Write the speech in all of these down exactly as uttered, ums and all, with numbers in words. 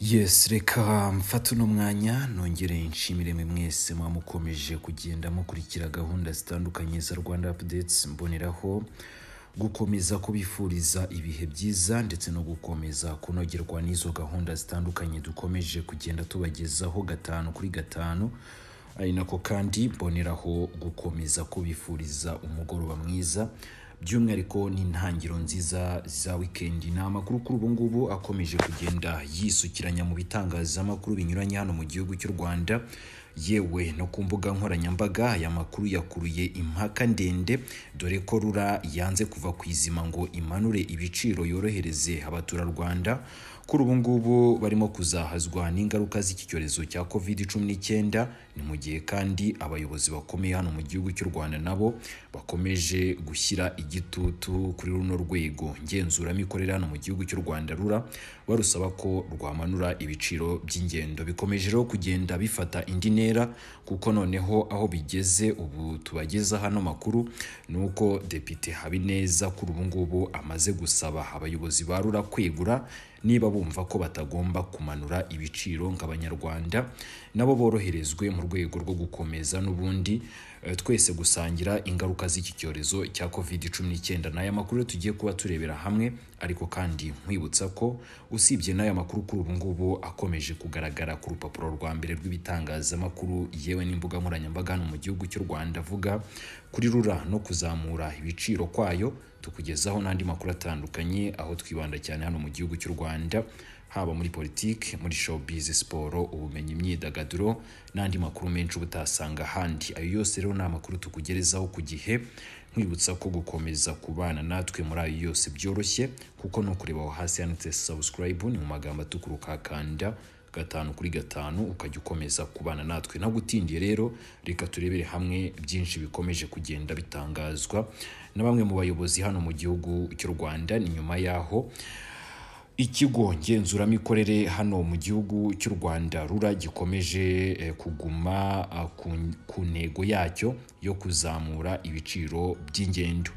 Yes, reka mfata uno mwanya nongere nshimire mwe mwese mwamukomeje kugenda mukurikira gahunda zitandukanye za Rwanda Updates, mboneraho gukomeza kubifuriza ibihe byiza ndetse no gukomeza kunogerwa n'izo gahunda zitandukanye dukomeje kugenda tubagezaho gatanu kuri gatanu. Ari nako kandi mboneraho gukomeza kubifuriza umugoroba mwiza, by'umwihariko n'intangiro nziza za weekend. Ni amakuru kuri ubu ngubu akomeje kugenda yisukiranya mu bitangazamakuru binyuranye hano mu gihugu cy'u Rwanda, yewe no ku mbuga nkoranyambaga. Aya makuru yakuruye impaka ndende, dore ko rura yanze kuva ku izima ngo imanure ibiciro yorohereze abaturarwanda. Kuri ubu ngubu barimo kuzahazwa n'ingaruka z'iki cyorezo cya covid cumi n'icyenda, ni mu gihe kandi abayobozi bakomeye hano mu gihugu cy'u Rwanda nabo bakomeje gushyira igitutu kuri runo rwego ngenzuramikorere hano mu gihugu cy'u Rwanda rura, barusaba ko rwamanura ibiciro by'ingendo. Bikomeje rero kugenda bifata indi ntera, kuko noneho aho bigeze ubu tubageza hano makuru nuko Depite Habineza kuri ubu ngubu amaze gusaba abayobozi ba rura kwegura niba bumva ko batagomba kumanura ibiciro nk'abanyarwanda nabo boroherezwe mu rwego rwo gukomeza n'ubundi twese gusangira ingaruka z'iki cyorezo cya covid cumi n'icyenda. N'aya makuru tugiye kuba turebera hamwe, ariko kandi nkwibutsa ko usibye n'aya makuru kuri ubu ngubu akomeje kugaragara ku rupapuro rwa mbere rw'ibitangazamakuru yewe n'imbuga nkoranyambaga hano mu gihugu cy'u Rwanda avuga kuri rura no kuzamura ibiciro kwayo, tukugezaho n'andi makuru atandukanye aho twibanda cyane hano mu gihugu cy'u Rwanda, haba muri politiki, muri showbiz, siporo, ubumenyi, imyidagaduro n'andi makuru menshi ubutasanga handi. Ayo yose rero ni amakuru tukugerezaho ku gihe, nkwibutsa ko gukomeza kubana natwe muri ayo yose byoroshye, kuko no kureba aho hasi handitse subscribe ni mu magambo atukura ukakanda gatanu kuri gatanu ukajya ukomeza kubana natwe. Nagutindiye rero reka turebere hamwe byinshi bikomeje kugenda bitangazwa na bamwe mu bayobozi hano mu gihugu cy'u Rwanda. Ni nyuma yaho ikigo ngenzuramikorere hano mu gihugu cy'u Rwanda rura gikomeje eh, kuguma uh, ku, ku ntego yacyo yo kuzamura ibiciro by'ingendo.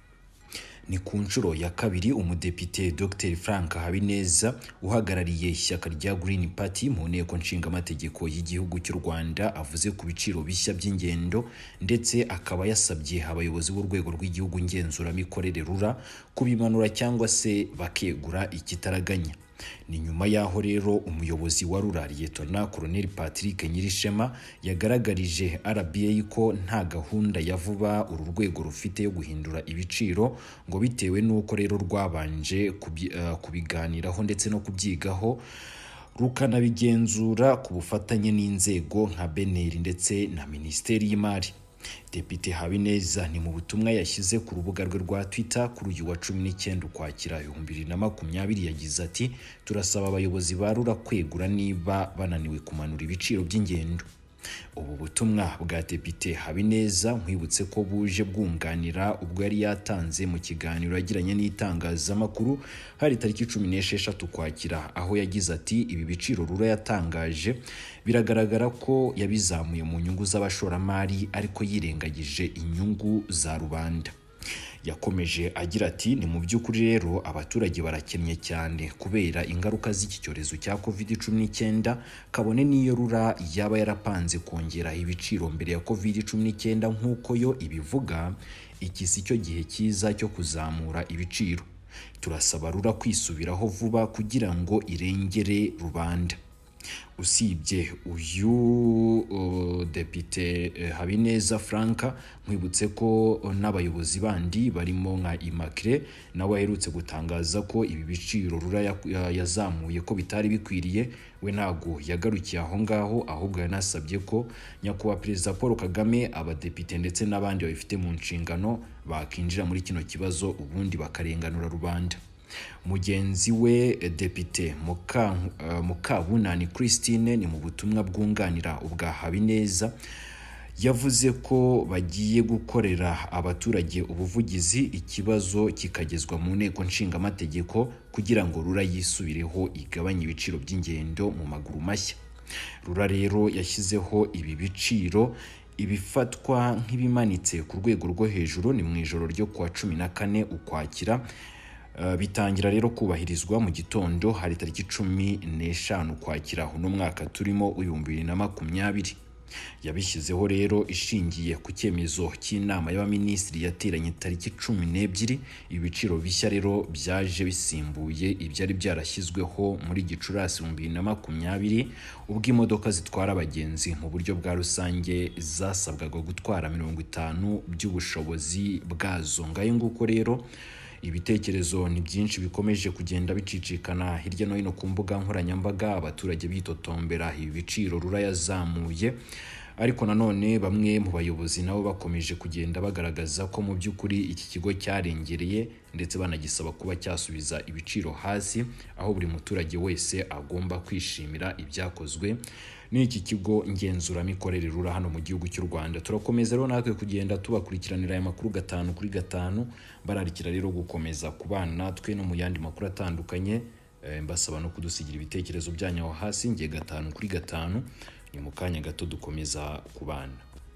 Ni ku nshuro ya kabiri umudepite Doctor Frank Habineza uhagarariye ishyaka rya Green Party mu nteko nshingamategeko y'igihugu cy'u Rwanda avuze ku biciro bishya by'ingendo, ndetse akaba yasabye abayobozi b'urwego rw'igihugu ngenzuramikorere rura kubimanura cyangwa se bakegura ikitaraganya. Ni nyuma yaho rero umuyobozi wa rura Lieutenant Colonel Patrick Nyirishema yagaragarije R B A ko nta gahunda ya vuba uru rwego rufite yo guhindura ibiciro, ngo bitewe nuko rero rwabanje kubi, uh, kubiganiraho ndetse no kubyigaho rukanabigenzura ku bufatanye n'inzego nka B N R ndetse na Minisiteri y'Imari. Depite Habineza ni mu butumwa yashyize ku rubuga rwe rwa Twitter kuri uyu wa cumi n'icyenda ukwakira ibihumbi bibiri na makumyabiri yagize ati turasaba abayobozi ba rura kwegura niba bananiwe kumanura ibiciro by'ingendo. Ubu butumwa bwa Depite Habineza nkwibutse ko buje bwunganira ubwo yari yatanze mu kiganiro yagiranye n'itangazamakuru hari tariki cumi n'esheshatu ukwakira, aho yagize ati ibi biciro rura yatangaje biragaragara ko yabizamuye mu nyungu z'abashoramari ariko yirengagije inyungu za rubanda. Yakomeje agira ati ni mu by'ukuri rero abaturage barakennye cyane kubera ingaruka z'iki cyorezo cya covid cumi n'icyenda, kabone niyo rura yaba yarapanze kongera ibiciro mbere ya covid cumi n'icyenda nk'uko yo ibivuga, iki si cyo gihe cyiza cyo kuzamura ibiciro. Turasaba rura kwisubiraho vuba kugira ngo irengere rubanda. Usibye uyu uh, Depite uh, Habineza Frank, nkwibutse ko n'abayobozi bandi barimo nka Immaculée nawe aherutse gutangaza ko ibi biciro rura yazamuye ko bitari bikwiriye. We ntago yagarukiye aho ngaho, ahubwo yanasabye ko nyakubahwa Perezida Paul Kagame, abadepite ndetse n'abandi babifite mu nshingano bakinjira muri kino kibazo ubundi bakarenganura rubanda. Mugenzi we Depite Muka, uh, Mukabunani Christine ni mu butumwa bwunganira ubwa Habineza yavuze ko bagiye gukorera abaturage ubuvugizi, ikibazo kikagezwa mu nteko nshingamategeko kugira ngo rura yisubireho igabanye ibiciro by'ingendo mu maguru mashya. Rura rero yashyizeho ibi biciro ibifatwa nk'ibimanitse ku rwego rwo hejuru ni mu ijoro ryo kuwa cumi na kane ukwakira Uh, bitangira rero kubahirizwa mu gitondo hari tariki cumi n'eshanu Ukwakira uno mwaka turimo ibihumbi bibiri na makumyabiri. Yabishyizeho rero ishingiye ku cyemezo cy'inama y'abaminisitiri yateranye tariki cumi n'ebyiri. Ibiciro bishya rero byaje bisimbuye ibyari byarashyizweho muri Gicurasi ibihumbi bibiri na makumyabiri, ubwo imodoka zitwara abagenzi mu buryo bwa rusange zasabwaga gutwara mirongo itanu by'ubushobozi bwazo. Ngayo nguko rero ibitekerezo ni byinshi bikomeje kugenda bicicikana hirya no hino ku mbuga nkoranyambaga, abaturage bitotombera ibi biciro rura yazamuye. Ariko nanone bamwe mu bayobozi nabo bakomeje kugenda bagaragaza ko mu by'ukuri iki kigo cyarengereye ndetse banagisaba kuba cyasubiza ibiciro hasi, aho buri muturage wese agomba kwishimira ibyakozwe n'iki kigo ngenzuramikorere rura hano mu gihugu cy'u Rwanda. Turakomeza rero natwe kugenda tubakurikiranira aya makuru gatanu kuri gatanu, bararikira rero gukomeza kubana natwe no mu yandi makuru atandukanye. E, mbasaba no kudusigira ibitekerezo byanyu aho hasi. Ngiye gatanu kuri gatanu, ni mu kanya gato dukomeza kubana.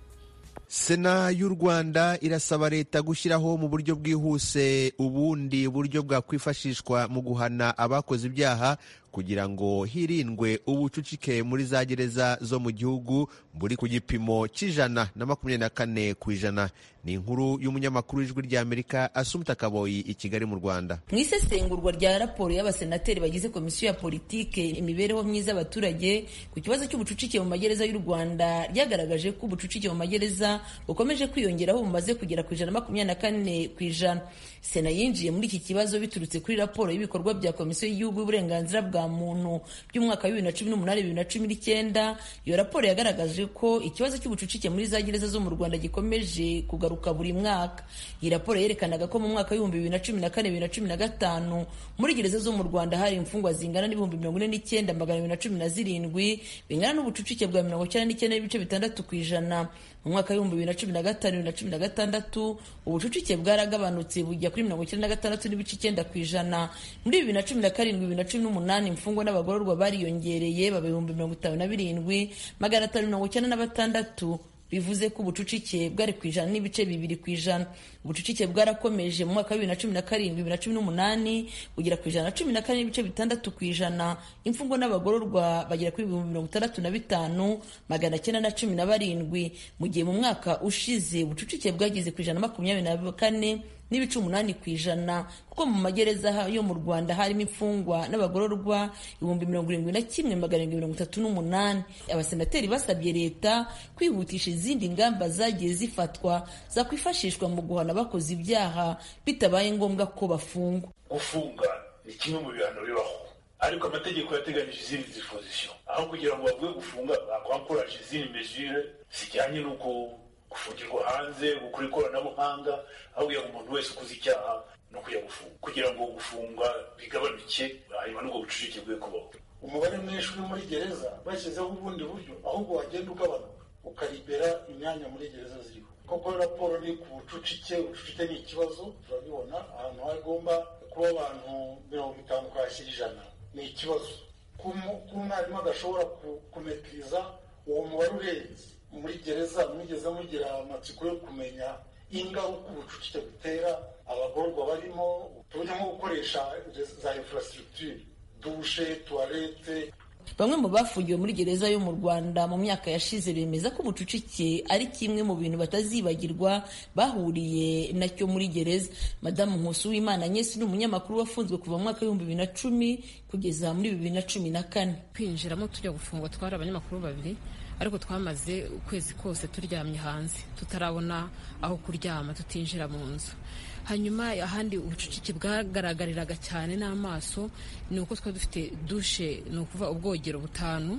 Sena y'u Rwanda irasaba leta gushyiraho mu buryo bwihuse ubundi buryo bwakwifashishwa mu guhana abakoze ibyaha kugira ngo hirindwe ubucucike muri za gereza zo mu gihugu buri ku gipimo cy'ijana na makumyabiri na kane ku ijana. Ni inkuru y'umunyamakuru w'Ijwi ry'Amerika Assumpta Kaboyi i Kigali mu Rwanda. Mu isesengurwa rya raporo y'abasenateri bagize komisiyo ya politike imibereho myiza y'abaturage ku kibazo cy'ubucucike mu magereza y'u Rwanda, ryagaragaje ko ubucucike mu magereza bukomeje kwiyongeraho bumaze kugera ku ijana na makumyabiri na kane ku ijana. Sena yinjiye muri iki kibazo biturutse kuri raporo y'ibikorwa bya komisiyo y'igihugu y'uburenganzira bwa muntu by'umwaka wa bibiri na cumi n'umunani bibiri na cumi n'icyenda. Iyo raporo yagaragaje ko ikibazo cy'ubucucike muri za gereza zo mu Rwanda gikomeje kugaruka buri mwaka. Iyi raporo yerekanaga ko mu mwaka w'ibihumbi bibiri na cumi na kane bibiri na cumi na gatanu muri gereza zo mu Rwanda hari imfungwa zingana n'ibihumbi mirongo ine n'icyenda magana abiri na cumi na zirindwi, bingana n'ubucucike bwa mirongo icyenda n'icyenda n'ibice bitandatu ku ijana. Mu mwaka w'ibihumbi bibiri na cumi na gatanu bibiri na cumi na gatandatu ubucucike bwaragabanutse bujya kuri mirongo icyenda na gatandatu n'ibice icyenda ku ijana. Muri bibiri na cumi na karindwi bibiri na cumi n'umunani imfungwa n'abagororwa bariyongereye baba ibihumbi mirongo itanu na birindwi magana atanu mirongo icyenda na batandatu, bivuze ko ubucucike bwari ku ijana n'ibice bibiri ku ijana. Ubucucike bwarakomeje mu mwaka wa bibiri na cumi na karindwi bibiri na cumi n'umunani bugera ku ijana na cumi na kane n'ibice bitandatu ku ijana. Imfungwa n'abagororwa bagera kuri ibihumbi mirongo itandatu na bitanu magana cyenda na cumi na barindwi, mu gihe mu mwaka ushize ubucucike bwageze ku ijana na makumyabiri na kane n'ibice umunani ku ijana, kuko mu magereza yo mu Rwanda harimo imfungwa n'abagororwa ibihumbi mirongo irindwi na kimwe magana arindwi mirongo itatu n'umunani. Abasenateri basabye leta kwihutisha izindi ngamba zagiye zifatwa zakwifashishwa mu guhana abakoze ibyaha bitabaye ngombwa ko bafungwa. Gufunga ni kimwe mu bihano bibaho, ariko amategeko yateganyije izindi disposition, aho kugira ngo bavuge gufunga bakwakoraje izindi mesure zijyanye n'uko gufungirwa hanze, gukora ikoranabuhanga, aho kugira ngo umuntu wese ukoze icyaha no kujya gufunga, kugira ngo gufunga bigabanuke hanyuma n'ubwo bucucike bwe kubaho. Umubare mwinshi uri muri gereza bashyizeho ubundi buryo ahubwo wagenda ugabanuka ukaribera imyanya muri gereza ziriho. Koko raporo ni ku bucucike, ubucucike ni ikibazo turabibona, ahantu hagomba kuba abantu mirongo itanu kwashyira ijana ni ikibazo. Ko umwarimu adashobora kumetiriza uwo mubare urenze muri gereza, mwigeze mugira amatsiko yo kumenya ingaruka ubucucike butera abagororwa barimo, tujya nko gukoresha za infrastructure, dushe, toilette. Bamwe mu bafungiwe muri gereza yo mu Rwanda mu myaka yashize bemeza ko ubucucike ari kimwe mu bintu batazibagirwa bahuriye nacyo muri gereza. Madamu Nkusuwimana Agnes ni umunyamakuru wafunzwe kuva mu mwaka w'ibihumbi bibiri na cumi kugeza muri bibiri na cumi na kane. Kwinjiramo tujya gufungwa twari abanyamakuru babiri, ariko twamaze ukwezi kose turyamye hanze tutarabona aho kuryama, tutinjira mu nzu. Hanyuma ahandi ubucucike bwagaragariraga cyane n'amaso ni uko twari dufite dushe, ni ukuvuga ubwogero butanu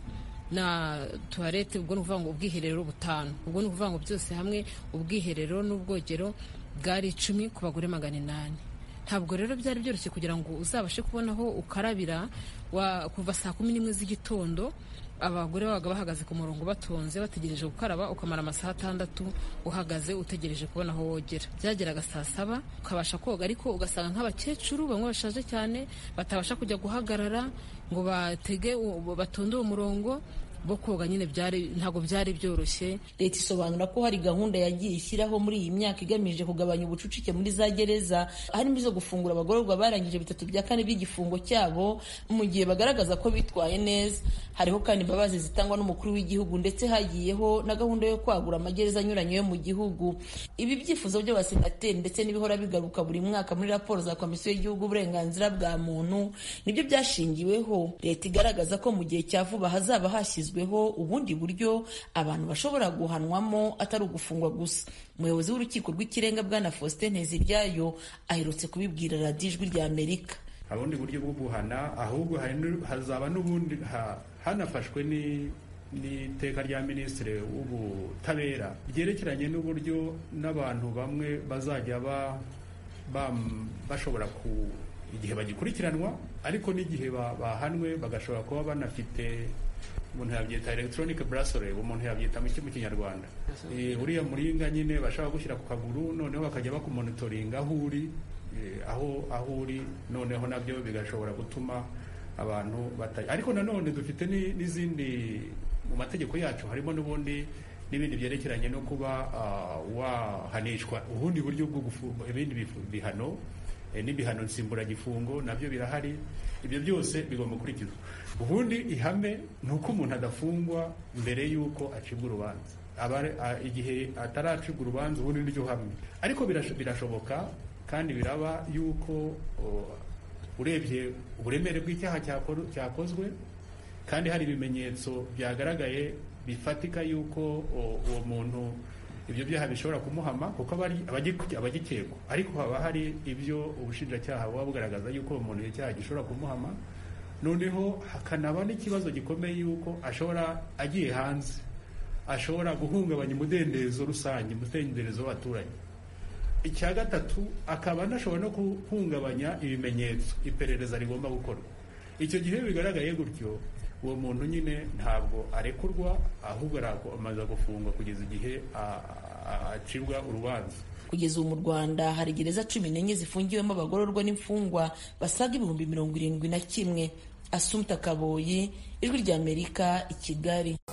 na toilette, ubwo ni ukuvuga ngo ubwiherero butanu, ubwo ni ukuvuga ngo byose hamwe ubwiherero n'ubwogero bwari icumi ku bagore magana inani. Ntabwo rero byari byoroshye kugira ngo uzabashe kubona aho ukarabira kuva saa kumi n'imwe z'igitondo. Abagore babaga bahagaze ku murongo batonze bategereje gukaraba, ukamara amasaha atandatu uhagaze utegereje kubona aho wogera. Byageraga saa saba ukabasha koga, ariko ugasanga nk'abakecuru bamwe bashaje cyane batabasha kujya guhagarara ngo batege batonde uwo murongo, bo koga nyine byari ntabwo byari byoroshye. Leta isobanura ko hari gahunda yagiye ishyiraho muri iyi myaka igamije kugabanya ubucucike muri za gereza, harimo izo gufungura abagororwa barangije bitatu bya kane by'igifungo cyabo mu gihe bagaragaza ko bitwaye neza. Hariho kandi imbabazi zitangwa n'umukuru w'igihugu, ndetse hagiyeho na gahunda yo kwagura amagereza anyuranye yo mu gihugu. Ibi byifuzo by'abasenateri ndetse n'ibihora bigaruka buri mwaka muri raporo za Komisiyo y'Igihugu uburenganzira bwa muntu nibyo byashingiweho. Leta igaragaza ko mu gihe cya vuba hazaba hashyizweho ubundi buryo abantu bashobora guhanwamo atari ugufungwa gusa. Umuyobozi w'urukiko rw'ikirenga Bwana Faustin Nteziryayo aherutse kubibwira radiyo Ijwi rya Amerika. Abundi buryo bwo guhana, ahubwo hazaba n'ubundi hanafashwe ni n'iteka rya Minisitiri w'Ubutabera ryerekeranye n'uburyo n'abantu bamwe bazajya ba bashobora ku igihe bagikurikiranwa, ariko n'igihe bahanwe bagashobora kuba banafite, umuntu yabyita electronic bracelet, umuntu yabyita mu Kinyarwanda uriya muringa nyine bashaka gushyira ku kaguru, noneho bakajya bakumonitoringa aho uri aho aho uri, noneho nabyo bigashobora gutuma abantu batari. Ariko nanone dufite n'izindi mu mategeko yacu, harimo n'ubundi n'ibindi byerekeranye no kuba wahanishwa ubundi buryo bwo gufunga, ibindi bihano n'ibihano nsimburagifungo nabyo birahari. Ibyo byose bigomba gukurikizwa. Ubundi ihame ni uko umuntu adafungwa mbere y'uko acibwa urubanza. Igihe ataracibwa urubanza ubundi niryo hamwe, ariko birashoboka kandi biraba yuko urebye uburemere bw'icyaha cyakozwe kandi hari ibimenyetso byagaragaye bifatika yuko uwo muntu ibyo byaha bishobora kumuhama, kuko abagikekwa, ariko haba hari ibyo ubushinjacyaha buba bugaragaza yuko uwo muntu icyaha gishobora kumuhama. Noneho hakanaba n'ikibazo gikomeye yuko ashobora agiye hanze ashobora guhungabanya umudendezo rusange, umudendezo w'abaturage. Icya gatatu akaba anashobora no guhungabanya ibimenyetso iperereza rigomba gukorwa. Icyo gihe bigaragaye gutyo, uwo muntu nyine ntabwo arekurwa, ahubwo amaze gufungwa kugeza igihe acibwa urubanza. Kugeza ubu mu Rwanda hari gereza cumi n'enye zifungiwemo abagororwa n'imfungwa basaga ibihumbi mirongo irindwi na kimwe. Assumpta Kaboyi, Ijwi rya Amerika, i Kigali.